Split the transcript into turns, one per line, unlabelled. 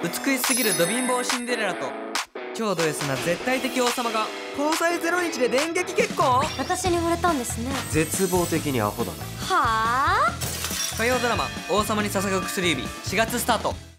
美しすぎるド貧乏シンデレラと超ド S な絶対的王様が交際0日で電撃結婚。
私に惚れたんですね。
絶望的にアホだな。
はあ。
火曜ドラマ「王様に捧ぐ薬指」4月スタート。